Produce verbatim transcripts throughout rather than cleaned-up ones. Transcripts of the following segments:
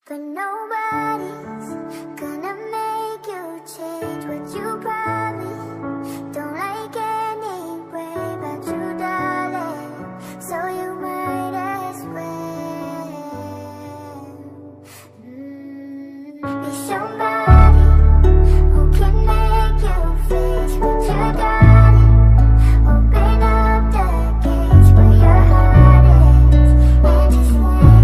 But nobody's gonna make you change what you probably don't like anyway about you, darling. So you might as well mm, be somebody who can make you face what you got it. Open up the gates where your heart is and just let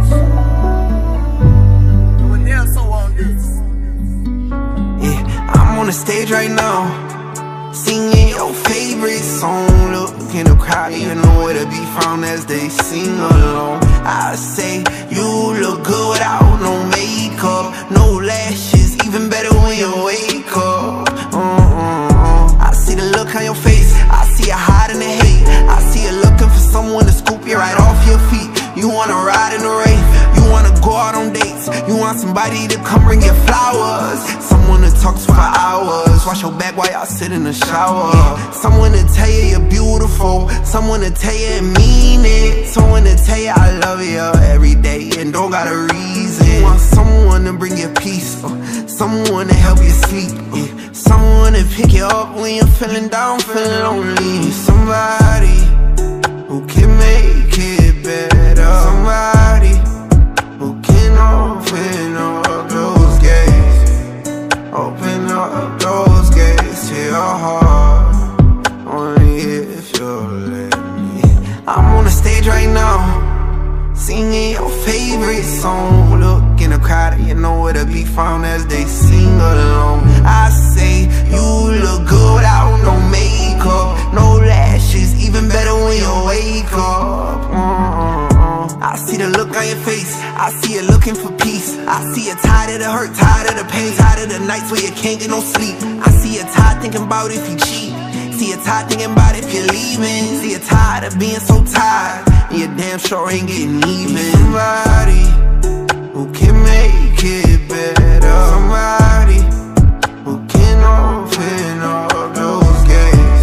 on the stage right now, singing your favorite song. Look in the crowd, you know where to be found as they sing along. I say you look good without no makeup, no lashes, even better when you wake up. uh-uh-uh. I see the look on your face, I see you hiding the hate. I see you looking for someone to scoop you right off your feet. You wanna ride in the rain, you wanna go out on dates, you want somebody to come bring you flowers, someone to talk to for hours, wash your back while y'all sit in the shower, someone to tell you you're beautiful, someone to tell you and mean it, someone to tell you I love you every day and don't got a reason. You want someone to bring you peace, uh, someone to help you sleep, uh, someone to pick you up when you're feeling down, feeling lonely, somebody who can make it better, somebody who can open up those gates, open up those gates to your heart, only if you'll let me. I'm on the stage right now, singing your favorite song. Look in the crowd, you know where to be found as they sing along. I say you look good without no makeup, no lashes, even better when you wake up. uh-uh-uh. I see the look on your face, I see you looking for peace. I see you tired of the hurt, tired of the pain, tired of the nights where you can't get no sleep. I see you tired thinking about if you cheat, see you tired thinking about if you're leaving, see you tired of being so tired and you damn sure ain't getting even. Somebody who can make it better, somebody who can open up those gates,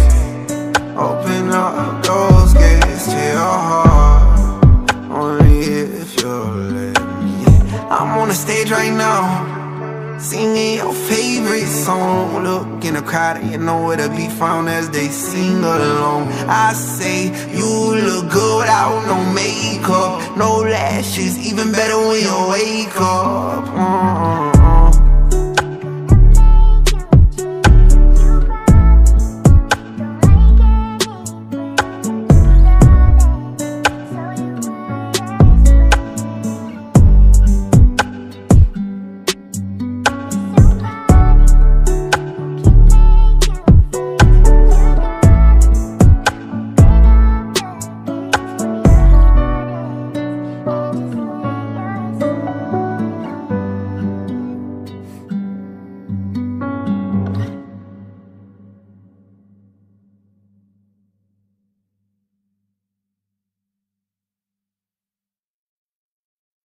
open up those gates to your heart, only if you'll let me. I'm on the stage right now, singing your favorite song. Look in the crowd, you know where to be found as they sing along. I say you look good without no makeup, no lashes, even better when you wake up.